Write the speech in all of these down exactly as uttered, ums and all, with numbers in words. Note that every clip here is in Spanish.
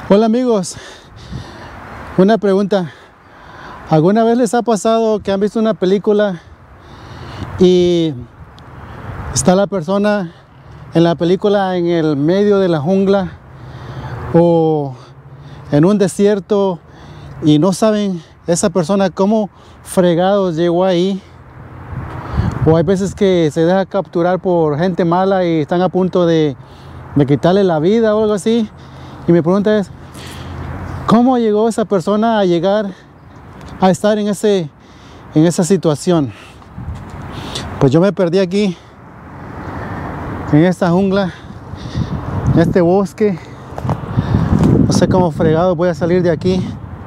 Hola amigos, una pregunta. ¿Alguna vez les ha pasado que han visto una película y está la persona en la película en el medio de la jungla o en un desierto y no saben esa persona cómo fregados llegó ahí? O hay veces que se deja capturar por gente mala y están a punto de, de quitarle la vida o algo así. Y mi pregunta es, ¿cómo llegó esa persona a llegar a estar en, ese, en esa situación? Pues yo me perdí aquí, en esta jungla, en este bosque. No sé cómo fregado voy a salir de aquí.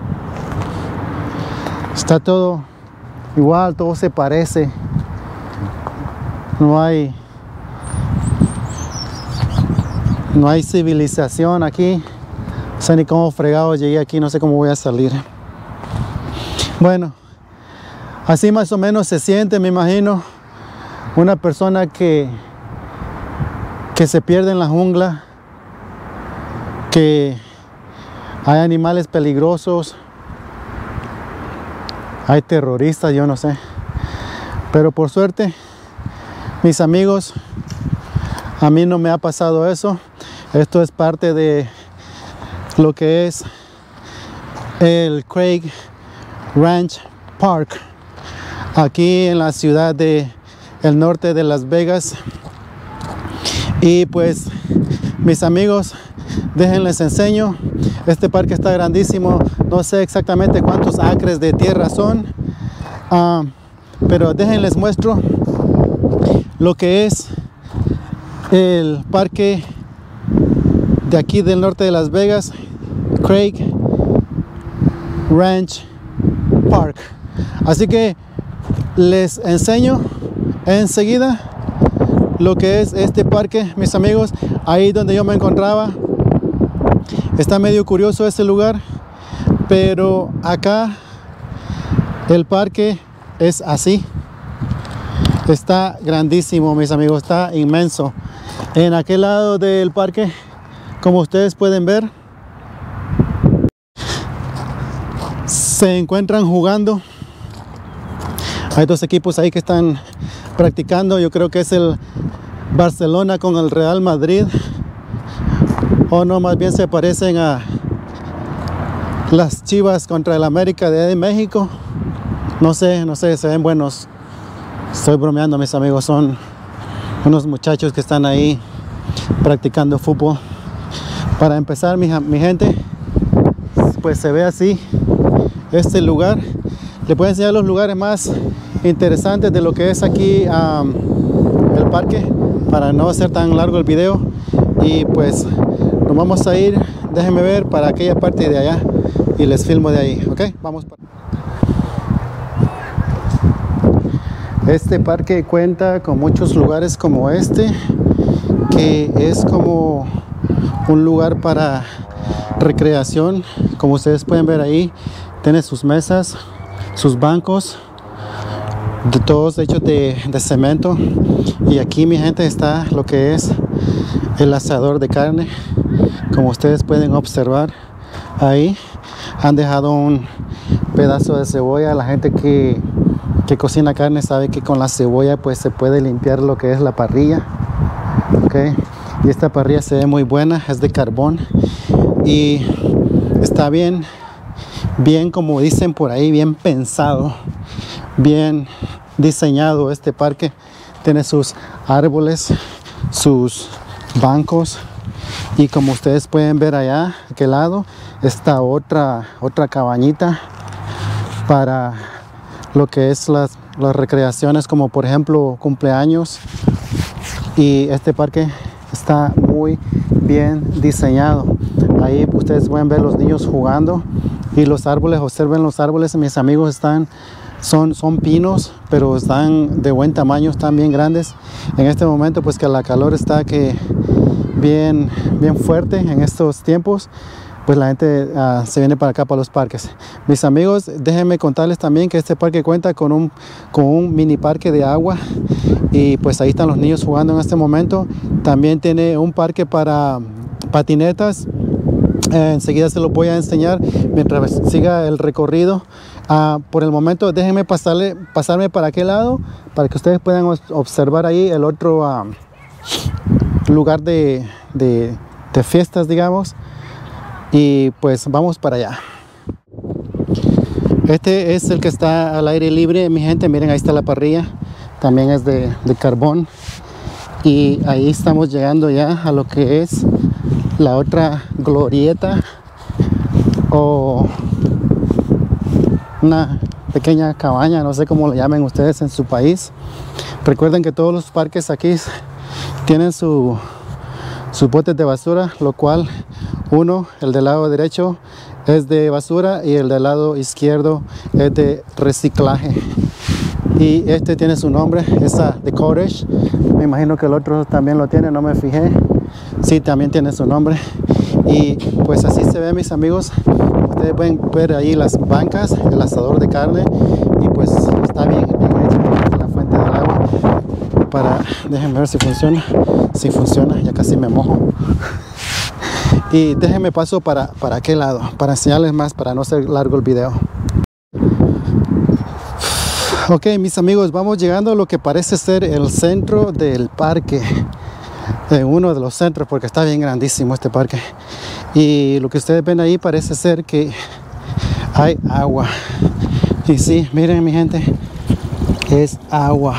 Está todo igual, todo se parece. No hay, no hay civilización aquí. No sé ni cómo fregado llegué aquí, no sé cómo voy a salir. Bueno, así más o menos se siente, me imagino, una persona que, que se pierde en la jungla, que hay animales peligrosos, hay terroristas, yo no sé. Pero por suerte, mis amigos, a mí no me ha pasado eso. Esto es parte de lo que es el Craig Ranch Park, aquí en la ciudad de el norte de Las Vegas. Y pues, mis amigos, déjenles enseño. Este parque está grandísimo, no sé exactamente cuántos acres de tierra son, uh, pero déjenles muestro lo que es el parque de aquí del norte de Las Vegas, Craig Ranch Park. Así que les enseño enseguida lo que es este parque, mis amigos. Ahí donde yo me encontraba, está medio curioso este lugar, pero acá el parque es así. Está grandísimo, mis amigos, está inmenso. En aquel lado del parque, como ustedes pueden ver, se encuentran jugando. Hay dos equipos ahí que están practicando. Yo creo que es el Barcelona con el Real Madrid, o no, más bien se parecen a las Chivas contra el América de México. No sé, no sé, se ven buenos. Estoy bromeando, mis amigos, son unos muchachos que están ahí practicando fútbol. Para empezar, mi, mi gente, pues se ve así este lugar. Les voy a enseñar los lugares más interesantes de lo que es aquí um, el parque, para no hacer tan largo el video. Y pues nos vamos a ir, déjenme ver, para aquella parte de allá y les filmo de ahí, ¿ok? Vamos para... Este parque cuenta con muchos lugares como este, que es como un lugar para recreación. Como ustedes pueden ver ahí, tiene sus mesas, sus bancos, de todos hechos de, de cemento. Y aquí, mi gente, está lo que es el asador de carne. Como ustedes pueden observar ahí, han dejado un pedazo de cebolla. La gente que que cocina carne sabe que con la cebolla pues se puede limpiar lo que es la parrilla, okay. Y esta parrilla se ve muy buena, es de carbón y está bien, bien, como dicen por ahí, bien pensado, bien diseñado. Este parque tiene sus árboles, sus bancos, y como ustedes pueden ver allá, a aquel lado, está otra, otra cabañita para lo que es las, las recreaciones, como por ejemplo cumpleaños. Y este parque está muy bien diseñado. Ahí ustedes pueden ver los niños jugando y los árboles. Observen los árboles, mis amigos, están son, son pinos, pero están de buen tamaño, están bien grandes. En este momento pues que la calor está que bien, bien fuerte en estos tiempos, pues la gente uh, se viene para acá, para los parques. Mis amigos, déjenme contarles también que este parque cuenta con un, con un mini parque de agua, y pues ahí están los niños jugando en este momento. También tiene un parque para patinetas Eh, enseguida se los voy a enseñar mientras siga el recorrido. Uh, por el momento déjenme pasarle, pasarme para aquel lado para que ustedes puedan observar ahí el otro uh, lugar de, de, de fiestas, digamos. Y pues vamos para allá. Este es el que está al aire libre, mi gente. Miren, ahí está la parrilla, también es de, de carbón. Y ahí estamos llegando ya a lo que es la otra glorieta, o una pequeña cabaña, no sé cómo lo llamen ustedes en su país. Recuerden que todos los parques aquí tienen su, sus botes de basura, lo cual uno, el del lado derecho, es de basura y el del lado izquierdo es de reciclaje. Y este tiene su nombre, esa de Cottage. Me imagino que el otro también lo tiene, no me fijé. Sí, también tiene su nombre. Y pues así se ve, mis amigos. Ustedes pueden ver ahí las bancas, el asador de carne. Y pues está bien, bien hecho la fuente del agua. Para, déjenme ver si funciona. Si funciona, ya casi me mojo. Y déjenme paso para, para aquel lado, para enseñarles más, para no ser largo el video. Ok, mis amigos, vamos llegando a lo que parece ser el centro del parque. Eh, uno de los centros, porque está bien grandísimo este parque. Y lo que ustedes ven ahí parece ser que hay agua. Y sí, miren, mi gente, es agua.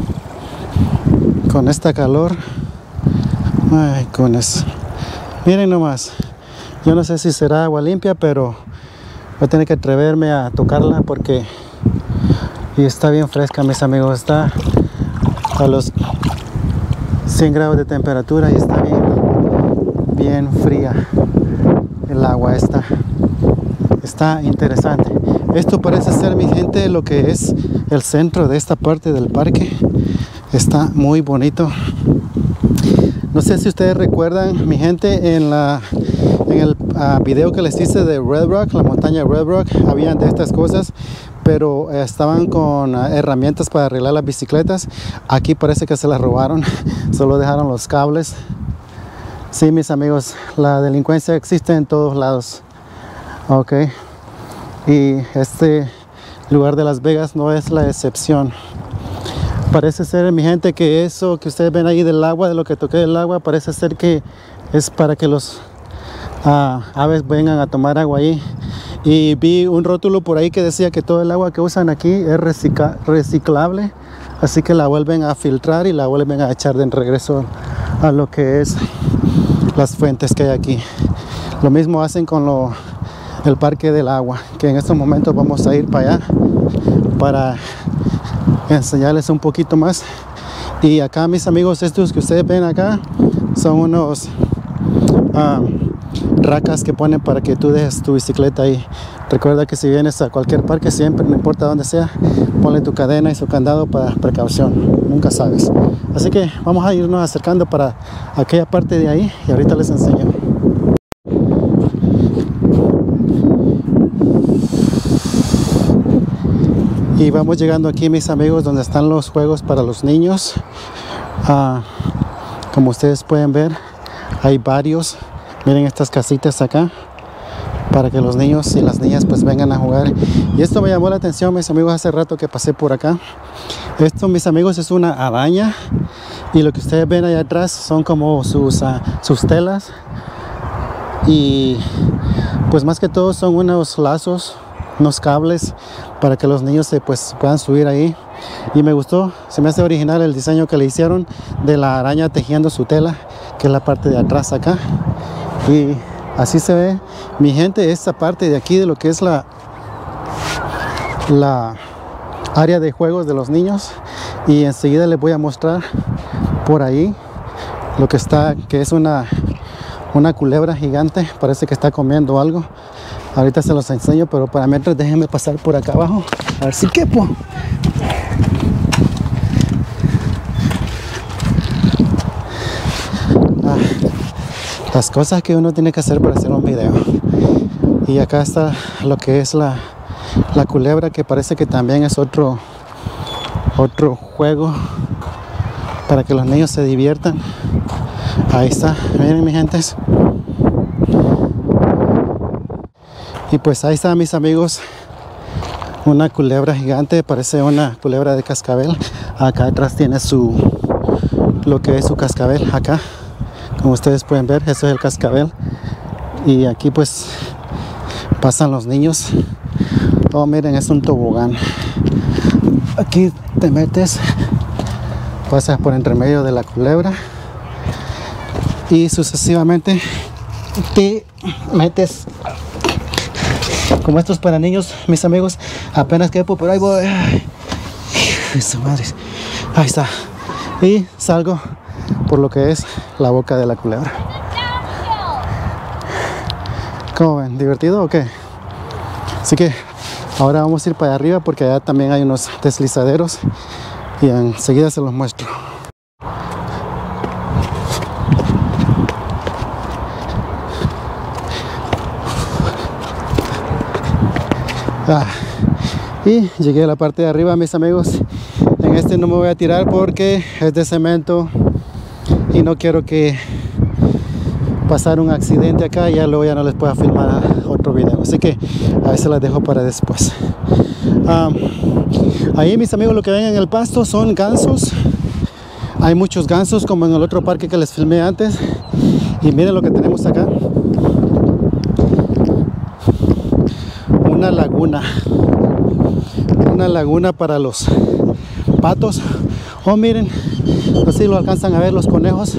Con esta calor, ay, con eso. Miren nomás, yo no sé si será agua limpia, pero voy a tener que atreverme a tocarla porque y está bien fresca, mis amigos. Está a los cien grados de temperatura y está bien, bien fría el agua. Está, está interesante. Esto parece ser, mi gente, lo que es el centro de esta parte del parque. Está muy bonito. No sé si ustedes recuerdan, mi gente, en, la, en el uh, video que les hice de Red Rock, la montaña Red Rock, habían de estas cosas, pero eh, estaban con uh, herramientas para arreglar las bicicletas. Aquí parece que se las robaron, solo dejaron los cables. Sí, mis amigos, la delincuencia existe en todos lados. Ok, y este lugar de Las Vegas no es la excepción. Parece ser, mi gente, que eso que ustedes ven ahí del agua, de lo que toqué del agua, parece ser que es para que los uh, aves vengan a tomar agua ahí. Y vi un rótulo por ahí que decía que todo el agua que usan aquí es recicla reciclable, así que la vuelven a filtrar y la vuelven a echar de regreso a lo que es las fuentes que hay aquí. Lo mismo hacen con lo, el parque del agua, que en estos momentos vamos a ir para allá para enseñarles un poquito más. Y acá, mis amigos, estos que ustedes ven acá son unos um, racas que ponen para que tú dejes tu bicicleta ahí. Recuerda que si vienes a cualquier parque, siempre, no importa dónde sea, ponle tu cadena y su candado para precaución, nunca sabes. Así que vamos a irnos acercando para aquella parte de ahí y ahorita les enseño. Y vamos llegando aquí, mis amigos, donde están los juegos para los niños. Uh, como ustedes pueden ver, hay varios. Miren estas casitas acá para que los niños y las niñas pues vengan a jugar. Y esto me llamó la atención, mis amigos, hace rato que pasé por acá. Esto, mis amigos, es una araña. Y lo que ustedes ven allá atrás son como sus, uh, sus telas. Y pues más que todo son unos lazos, unos cables para que los niños se pues puedan subir ahí. Y me gustó, se me hace original el diseño que le hicieron de la araña tejiendo su tela, que es la parte de atrás acá. Y así se ve, mi gente, esta parte de aquí de lo que es la la área de juegos de los niños. Y enseguida les voy a mostrar por ahí lo que está, que es una una culebra gigante, parece que está comiendo algo. Ahorita se los enseño, pero para mientras déjenme pasar por acá abajo a ver si quepo. Ah, las cosas que uno tiene que hacer para hacer un video. Y acá está lo que es la, la culebra, que parece que también es otro otro juego para que los niños se diviertan. Ahí está, miren, mi gente. Y pues ahí está, mis amigos, una culebra gigante, parece una culebra de cascabel. Acá atrás tiene su, lo que es su cascabel, acá, como ustedes pueden ver, eso es el cascabel. Y aquí pues pasan los niños. Oh, miren, es un tobogán. Aquí te metes, pasas por entre medio de la culebra y sucesivamente te metes. Como estos para niños, mis amigos, apenas quepo, pero ahí voy. Ay, esa madre. Ahí está. Y salgo por lo que es la boca de la culebra. ¿Cómo ven? ¿Divertido o qué? Así que ahora vamos a ir para arriba porque allá también hay unos deslizaderos y enseguida se los muestro. Ah, y llegué a la parte de arriba, mis amigos. En este no me voy a tirar porque es de cemento y no quiero que pasar un accidente acá y ya luego ya no les pueda filmar otro video, así que a veces las dejo para después. Um, ahí, mis amigos, lo que ven en el pasto son gansos. Hay muchos gansos como en el otro parque que les filmé antes. Y miren lo que tenemos acá, una laguna, una laguna para los patos. Oh, miren, no sé si lo alcanzan a ver, los conejos.